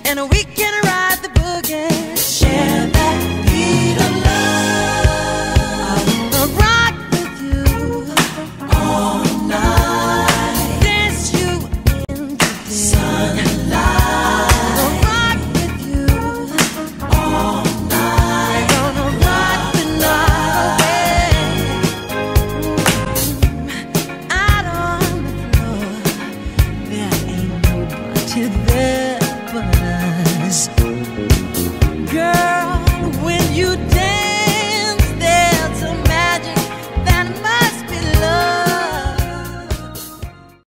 and we can ride the boogie. Share that beat of love. I wanna rock with you all night. Dance you into the sunlight. I wanna rock with you all night. Gonna rock the night away. Out on the floor, there ain't nobody there.